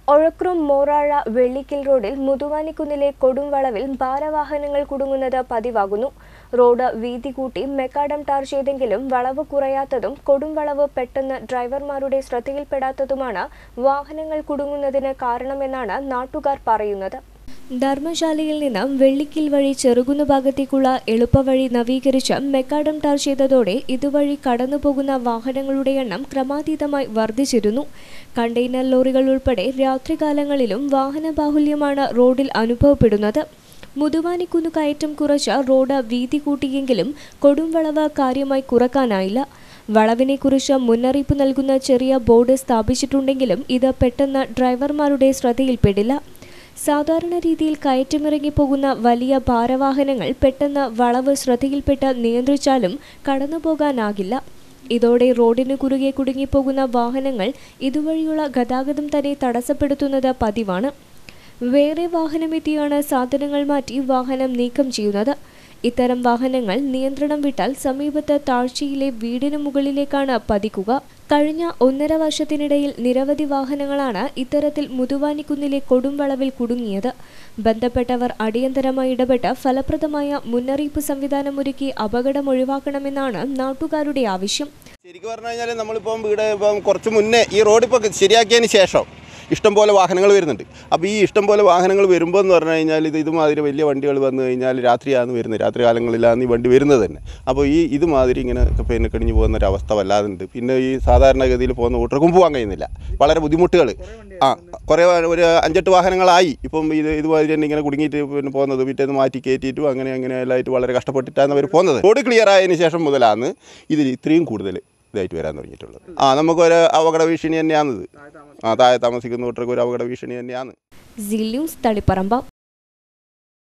ഒഴക്രം മോറാഴ വെള്ളിക്കൽ റോഡിൽ മുതുവാനിക്കുന്നിലെ കൊടുംവളവിൽ ഭാരവാഹനങ്ങൾ കുടുങ്ങുന്നത് പതിവാകുന്നു. റോഡ് വീതി കൂട്ടി മെക്കാഡം ടാർ ചെയ്തെങ്കിലും വളവ് കുറയാത്തതും കൊടുംവളവ് പെട്ടെന്ന് ഡ്രൈവർമാരുടെ ശ്രദ്ധയിൽപ്പെടാത്തതുമാണ് വാഹനങ്ങൾ കുടുങ്ങുന്നതിന് കാരണമെന്നാണ് നാട്ടുകാർ പറയുന്നത്. ധർമ്മശാലയിൽ നിന്ന് വെള്ളിക്കൽ വഴി ചെറുകുന്ന് ഭാഗത്തേക്കുള്ള എളുപ്പവഴി നവീകരിച്ച് മെക്കാഡം ടാർ ചെയ്തതോടെ ഇതുവഴി കടന്നുപോകുന്ന വാഹനങ്ങളുടെ എണ്ണം ക്രമാതീതമായി വർദ്ധിച്ചിരുന്നു. കണ്ടെയ്നർ ലോറികൾ ഉൾപ്പെടെ രാത്രികാലങ്ങളിലും വാഹന ബാഹുല്യമാണ് റോഡിൽ അനുഭവപ്പെടുന്നത്. മുതുവാനിക്കുന്ന് കയറ്റം കുറച്ച് റോഡ് വീതി കൂട്ടിയെങ്കിലും കൊടുംവളവ് കാര്യമായി കുറക്കാനായില്ല. വളവിനെക്കുറിച്ച് മുന്നറിയിപ്പ് നൽകുന്ന ചെറിയ ബോർഡ് സ്ഥാപിച്ചിട്ടുണ്ടെങ്കിലും ഇത് പെട്ടെന്ന് ഡ്രൈവർമാരുടെ ശ്രദ്ധയിൽപ്പെടില്ല. സാധാരണ രീതിയിൽ കയറ്റമിറങ്ങി പോകുന്ന വലിയ ഭാരവാഹനങ്ങൾ പെട്ടെന്ന് വളവ് ശ്രദ്ധയിൽപ്പെട്ട് നിയന്ത്രിച്ചാലും കടന്നുപോകാനാകില്ല. ഇതോടെ റോഡിന് കുറുകെ കുടുങ്ങിപ്പോകുന്ന വാഹനങ്ങൾ ഇതുവഴിയുള്ള ഗതാഗതം തന്നെ തടസ്സപ്പെടുത്തുന്നത് പതിവാണ്. വേറെ വാഹനമെത്തിയാണ് സാധനങ്ങൾ മാറ്റി വാഹനം നീക്കം ചെയ്യുന്നത്. ഇത്തരം വാഹനങ്ങൾ നിയന്ത്രണം വിട്ടാൽ സമീപത്ത് താഴ്ചയിലെ വീടിന് മുകളിലേക്കാണ് പതിക്കുക. കഴിഞ്ഞ 1.5 വർഷത്തിനിടയിൽ നിരവധി വാഹനങ്ങളാണ് ഇത്തരത്തിൽ മുതുവാനിക്കുന്നിലെ കൊടുംവളവിൽ കുടുങ്ങിയത്. ബന്ധപ്പെട്ടവർ അടിയന്തരമായി ഇടപെട്ട് ഫലപ്രദമായ മുന്നറിയിപ്പ് സംവിധാനമൊരുക്കി അപകടം ഒഴിവാക്കണമെന്നാണ് നാട്ടുകാരുടെ ആവശ്യം. ശരിക്കും പറഞ്ഞു കഴിഞ്ഞാൽ നമ്മളിപ്പം കുറച്ച് മുന്നേ ഈ റോഡ് ഇപ്പോൾ ശരിയാക്കിയതിന് ശേഷം ഇഷ്ടംപോലെ വാഹനങ്ങൾ വരുന്നുണ്ട്. അപ്പോൾ ഈ ഇഷ്ടംപോലെ വാഹനങ്ങൾ വരുമ്പോൾ എന്ന് പറഞ്ഞു കഴിഞ്ഞാൽ ഇതുമാതിരി വലിയ വണ്ടികൾ വന്നു കഴിഞ്ഞാൽ രാത്രിയാണ് വരുന്നത്, രാത്രി കാലങ്ങളിലാണ് ഈ വണ്ടി വരുന്നത് തന്നെ. അപ്പോൾ ഇതുമാതിരി ഇങ്ങനെ പിന്നെ കടിഞ്ഞു പോകുന്ന ഒരു അവസ്ഥ വല്ലാതുണ്ട്. പിന്നെ ഈ സാധാരണഗതിയിൽ പോകുന്ന കൂട്ടർക്കും പോകാൻ കഴിയുന്നില്ല, വളരെ ബുദ്ധിമുട്ടുകൾ. കുറേ ഒരു 5-8 വാഹനങ്ങളായി ഇപ്പം ഇതുമാതിരി തന്നെ ഇങ്ങനെ കുടുങ്ങിയിട്ട് പിന്നെ പോകുന്നത്. പിറ്റേന്ന് മാറ്റി കയറ്റിയിട്ടും അങ്ങനെ എല്ലായിട്ട് വളരെ കഷ്ടപ്പെട്ടിട്ടാണ് അവർ പോകുന്നത്. റോഡ് ക്ലിയർ ആയതിനു ശേഷം മുതലാണ് ഇതിൽ ഇത്രയും കൂടുതൽ ഇതായിട്ട് വരാൻ തുടങ്ങിയിട്ടുള്ളത്. നമുക്കൊരു അപകട ഭീഷണി തന്നെയാണിത്. താഴെ താമസിക്കുന്ന കൂട്ടർക്ക് ഒരു അപകട ഭീഷണി തന്നെയാണ്. C news Taliparamba.